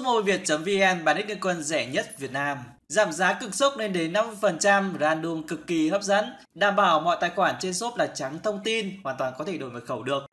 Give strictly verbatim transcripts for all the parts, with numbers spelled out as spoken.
moviet chấm vn bán nick liên quân rẻ nhất Việt Nam. Giảm giá cực sốc lên đến năm mươi phần trăm, random cực kỳ hấp dẫn. Đảm bảo mọi tài khoản trên shop là trắng thông tin, hoàn toàn có thể đổi mật khẩu được.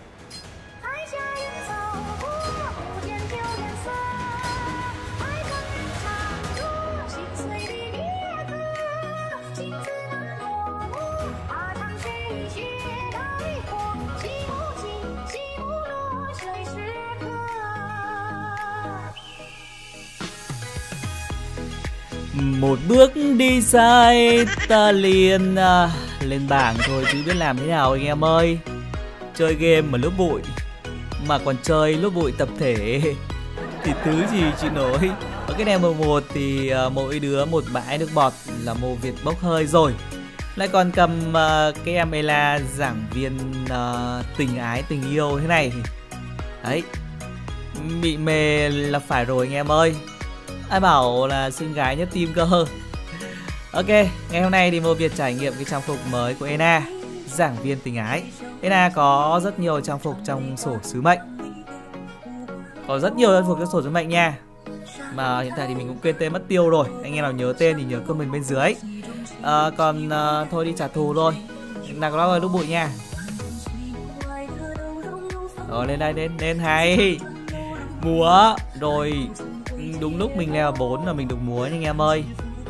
Một bước đi sai ta liền à, lên bảng thôi chứ biết làm thế nào anh em ơi. Chơi game mà lớp bụi, mà còn chơi lớp bụi tập thể thì thứ gì chị nổi. Ở cái này mùa một thì uh, mỗi đứa một bãi nước bọt là moviet bốc hơi rồi. Lại còn cầm uh, cái em Ela giảng viên uh, tình ái tình yêu thế này. Đấy, bị mê là phải rồi anh em ơi. Ai bảo là xinh gái nhất team cơ. Ok, ngày hôm nay thì moviet trải nghiệm cái trang phục mới của Ena, giảng viên tình ái. Ena có rất nhiều trang phục trong sổ sứ mệnh. Có rất nhiều trang phục trong sổ sứ mệnh nha. Mà hiện tại thì mình cũng quên tên mất tiêu rồi. Anh em nào nhớ tên thì nhớ comment bên dưới. à, Còn uh, thôi đi trả thù thôi. Nào có rồi lúc bụi nha. Rồi lên đây, lên, lên hay. Múa rồi. Đúng lúc mình level bốn là mình được múa anh em ơi.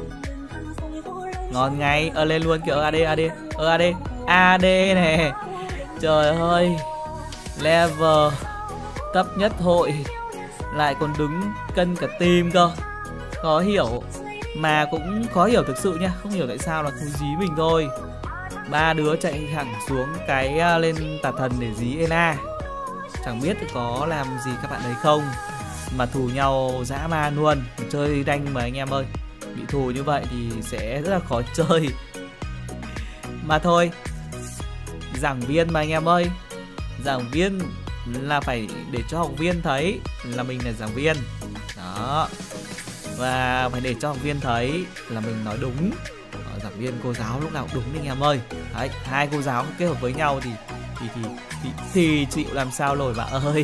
Ngon ngay. Ờ lên luôn kiểu a đê, a đê. Ờ a đê, a đê nè. Trời ơi, level cấp nhất hội lại còn đứng cân cả team cơ. Khó hiểu. Mà cũng khó hiểu thực sự nha. Không hiểu tại sao là không dí mình thôi. Ba đứa chạy thẳng xuống cái lên tà thần để dí Ena. Chẳng biết có làm gì các bạn đấy không, mà thù nhau dã man luôn. Chơi đánh mà anh em ơi, bị thù như vậy thì sẽ rất là khó chơi. Mà thôi, giảng viên mà anh em ơi. Giảng viên là phải để cho học viên thấy là mình là giảng viên. Đó. Và phải để cho học viên thấy là mình nói đúng. Đó, giảng viên cô giáo lúc nào cũng đúng anh em ơi. Đấy, hai cô giáo kết hợp với nhau thì thì thì thì, thì chịu làm sao nổi bạn ơi.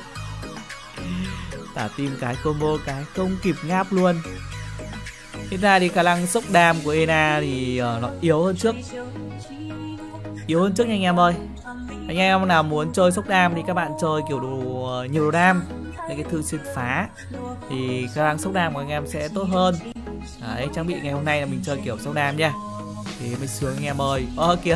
Tả team cái combo cái không kịp ngáp luôn. Hiện tại thì khả năng sốc đam của Ena thì uh, nó yếu hơn trước. Yếu hơn trước nha anh em ơi. Anh em nào muốn chơi sốc đam thì các bạn chơi kiểu đồ uh, nhiều đồ đam, cái thư xuyên phá thì khả năng sốc đam của anh em sẽ tốt hơn. Đấy, trang bị ngày hôm nay là mình chơi kiểu sốc đam nha, thì mới sướng anh em ơi. Ơ kìa,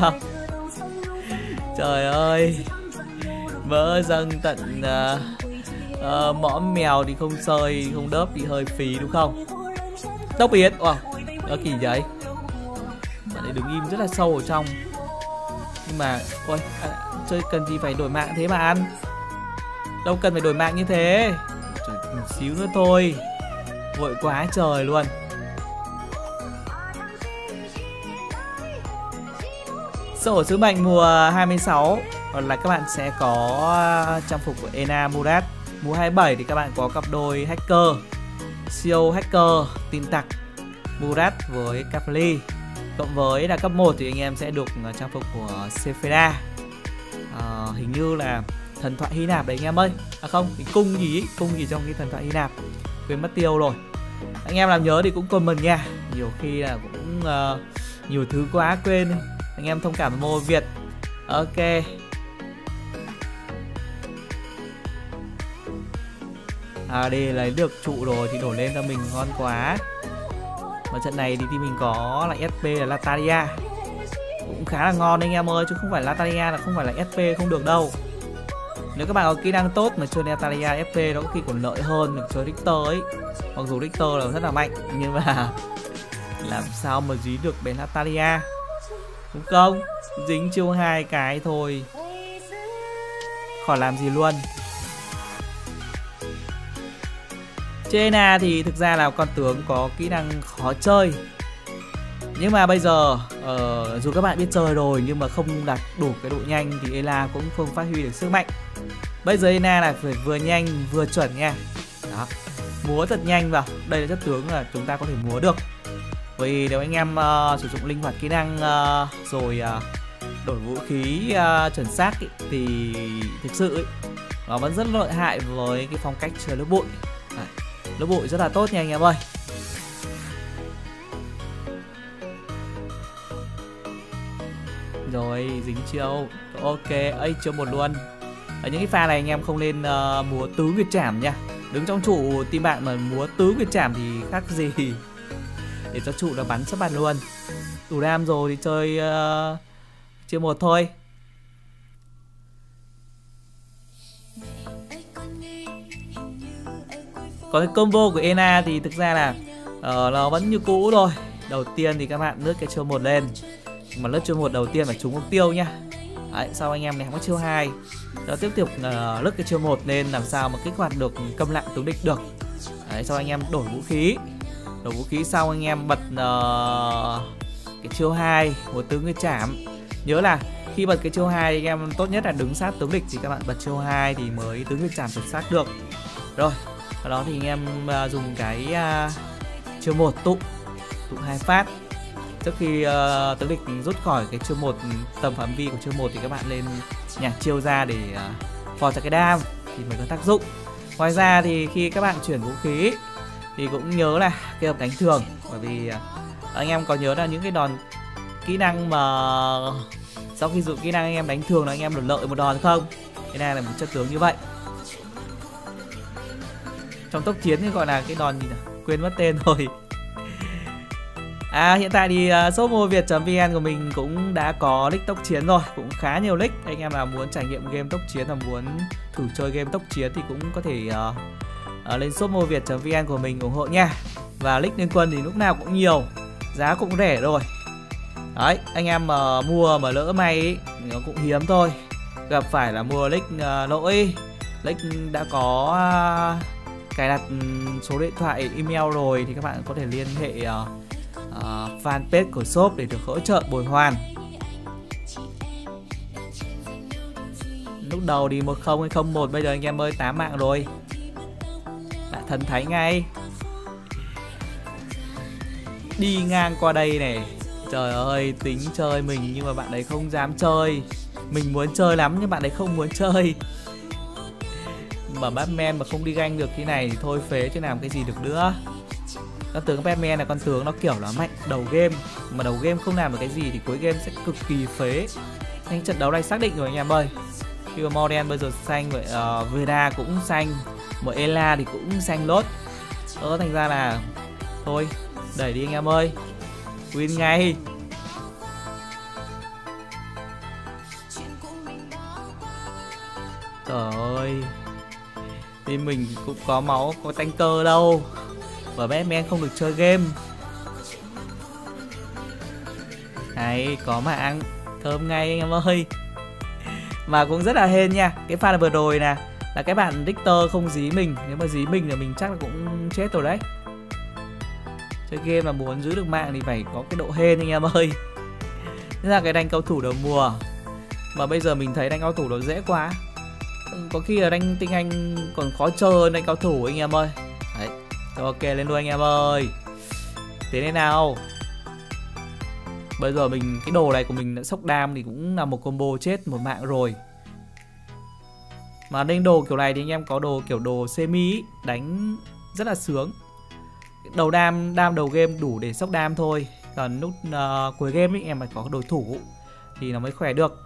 trời ơi, vỡ dâng tận uh, uh, mõm mèo thì không sơi không đớp thì hơi phí đúng không? Tốc biến, wow, đó kỳ vậy. Bạn ấy đứng im rất là sâu ở trong. Nhưng mà, ôi, à, chơi cần gì phải đổi mạng thế mà ăn. Đâu cần phải đổi mạng như thế. Trời, một xíu nữa thôi. Vội quá trời luôn. Sổ sứ mệnh mùa hai mươi sáu là các bạn sẽ có trang phục của Ena Murat. Mùa hai mươi bảy thì các bạn có cặp đôi hacker, siêu hacker, tin tặc Murat với Capli. Cộng với là cấp một thì anh em sẽ được trang phục của Sephira. à, Hình như là thần thoại Hy Nạp đấy anh em ơi. À không, cái cung gì ấy, cung gì trong cái thần thoại Hy Nạp, quên mất tiêu rồi. Anh em làm nhớ thì cũng comment nha. Nhiều khi là cũng uh, nhiều thứ quá quên. Anh em thông cảm với moviet. Ok. À đây lấy được trụ rồi thì đổi lên cho mình ngon quá. Mà trận này thì, thì mình có là ét pê là Lataria, cũng khá là ngon anh em ơi, chứ không phải Lataria là không phải là ét pê không được đâu. Nếu các bạn có kỹ năng tốt mà chơi Lataria ép pê nó có khi còn lợi hơn được chơi Richter ấy. Mặc dù Richter là rất là mạnh nhưng mà làm sao mà dí được bên Lataria, đúng không? Dính chiêu hai cái thôi khỏi làm gì luôn. Ena thì thực ra là con tướng có kỹ năng khó chơi. Nhưng mà bây giờ uh, dù các bạn biết chơi rồi nhưng mà không đạt đủ cái độ nhanh thì Ela cũng không phát huy được sức mạnh. Bây giờ Ena là phải vừa nhanh vừa chuẩn nha. Đó, múa thật nhanh vào. Đây là chất tướng là chúng ta có thể múa được. Vì nếu anh em uh, sử dụng linh hoạt kỹ năng uh, rồi uh, đổi vũ khí uh, chuẩn xác ý, thì thực sự ý, nó vẫn rất lợi hại với cái phong cách chơi lớp bụi. Đấy. Lớp bụi rất là tốt nha anh em ơi. Rồi dính chiêu. Ok, ấy chiêu một luôn. Ở những cái pha này anh em không nên uh, múa tứ nguyệt trảm nha. Đứng trong trụ team bạn mà múa tứ nguyệt trảm thì khác gì. Để cho trụ nó bắn sắp bắn luôn. Đủ đam rồi thì chơi uh, chiêu một thôi. Còn cái combo của Ena thì thực ra là uh, nó vẫn như cũ thôi. Đầu tiên thì các bạn lướt cái chiêu một lên. Mà lướt chiêu một đầu tiên phải trúng mục tiêu nhá. Đấy, sau anh em ném cái chiêu hai. Đó tiếp tục uh, lướt cái chiêu một lên làm sao mà kích hoạt được câm lặng tướng địch được. Đấy, sau anh em đổi vũ khí. Đổi vũ khí sau anh em bật uh, cái chiêu hai một tướng người chảm. Nhớ là khi bật cái chiêu hai anh em tốt nhất là đứng sát tướng địch thì các bạn bật chiêu hai thì mới tướng người chảm chuẩn xác được. Rồi, sau đó thì anh em uh, dùng cái uh, chiêu một tụ tụ hai phát. Trước khi uh, tướng địch rút khỏi cái chiêu một tầm phạm vi của chiêu một thì các bạn lên nhả chiêu ra để uh, phò cho cái đam thì mới có tác dụng. Ngoài ra thì khi các bạn chuyển vũ khí thì cũng nhớ là kết hợp đánh thường, bởi vì uh, anh em có nhớ là những cái đòn kỹ năng mà sau khi dùng kỹ năng anh em đánh thường là anh em được lợi một đòn không? Cái này là một chất tướng như vậy. Trong tốc chiến thì gọi là cái đòn gì nào? Quên mất tên rồi. À, hiện tại thì uh, shop moviet chấm vn của mình cũng đã có nick tốc chiến rồi, cũng khá nhiều nick. Anh em nào muốn trải nghiệm game tốc chiến, là muốn thử chơi game tốc chiến thì cũng có thể uh, uh, lên shop moviet chấm vn của mình ủng hộ nha. Và nick liên quân thì lúc nào cũng nhiều, giá cũng rẻ rồi. Đấy, anh em mà uh, mua mà lỡ may ý, nó cũng hiếm thôi. Gặp phải là mua nick uh, lỗi, nick đã có uh, cài đặt số điện thoại, email rồi thì các bạn có thể liên hệ uh, Uh, fanpage của shop để được hỗ trợ bồi hoàn. Lúc đầu thì một không hay không một, bây giờ anh em ơi tám mạng rồi, đã thần thánh ngay. Đi ngang qua đây này, trời ơi, tính chơi mình nhưng mà bạn ấy không dám chơi. Mình muốn chơi lắm nhưng bạn ấy không muốn chơi. Mà Batman mà không đi ganh được thế này thì thôi phế chứ làm cái gì được nữa. Con tướng Batman là con tướng nó kiểu là mạnh đầu game, mà đầu game không làm được cái gì thì cuối game sẽ cực kỳ phế. Anh trận đấu này xác định rồi anh em ơi. Khi mà Morden bây giờ xanh, vậy uh, Veda cũng xanh, một Ela thì cũng xanh lốt. Đó thành ra là thôi đẩy đi anh em ơi, win ngay. Trời ơi, thì mình cũng có máu, có tanker đâu. Và Batman không được chơi game. Này, có mạng, thơm ngay anh em ơi. Mà cũng rất là hên nha. Cái pha vừa rồi nè, là cái bạn Richter không dí mình. Nếu mà dí mình là mình chắc là cũng chết rồi đấy. Chơi game mà muốn giữ được mạng thì phải có cái độ hên anh em ơi. Thế là cái đánh cầu thủ đầu mùa. Mà bây giờ mình thấy đánh cầu thủ nó dễ quá. Có khi là đánh tinh anh còn khó chơi hơn đánh cầu thủ anh em ơi. Đấy. Rồi, ok, lên đuôi anh em ơi. Tiến lên nào. Bây giờ mình, cái đồ này của mình đã sốc đam thì cũng là một combo chết một mạng rồi. Mà lên đồ kiểu này thì anh em có đồ kiểu đồ semi đánh rất là sướng. Đầu đam, đam đầu game đủ để sốc đam thôi. Còn lúc uh, cuối game ấy, em phải có đối thủ thì nó mới khỏe được.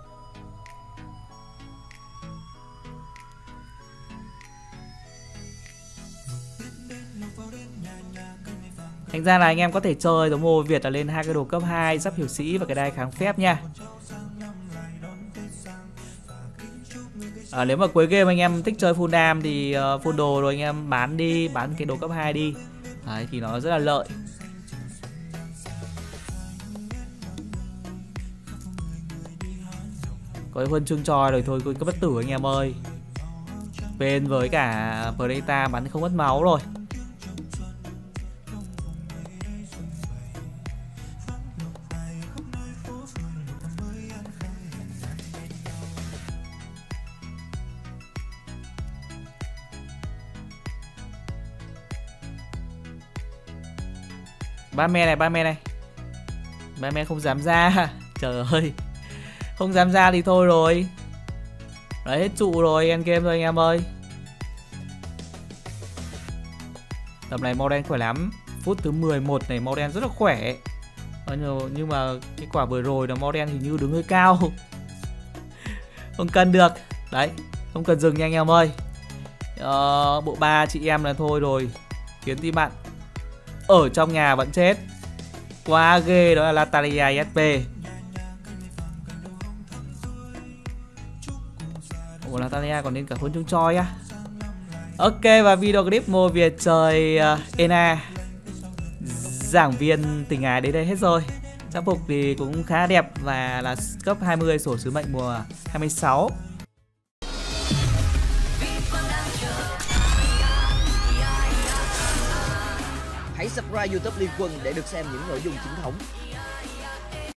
Thành ra là anh em có thể chơi giống Hồ Việt là lên hai cái đồ cấp hai, giáp hiểu sĩ và cái đai kháng phép nha. À, nếu mà cuối game anh em thích chơi full đam thì uh, full đồ rồi anh em bán đi, bán cái đồ cấp hai đi. Đấy, thì nó rất là lợi. Có huân chương tròi rồi thôi, cứ bất tử anh em ơi. Bên với cả Predator bắn không mất máu rồi. Batman này, Batman này. Batman không dám ra. Trời ơi, không dám ra thì thôi rồi. Đấy, hết trụ rồi, end game rồi anh em ơi. Tầm này Moren khỏe lắm. Phút thứ mười một này Moren rất là khỏe. Nhưng mà cái quả vừa rồi là Moren hình như đứng hơi cao. Không cần được. Đấy, không cần dừng nha anh em ơi. ờ, Bộ ba chị em là thôi rồi. Khiến team bạn ở trong nhà vẫn chết. Quá ghê, đó là Natalia ét pê. Ủa, Natalia còn nên cả huân chương choi á. Ok, và video clip Mô Việt chơi uh, Ena giảng viên tình ái đến đây hết rồi. Trang phục thì cũng khá đẹp và là cấp hai mươi sổ sứ mệnh mùa hai mươi sáu. Hãy subscribe YouTube Liên Quân để được xem những nội dung chính thống.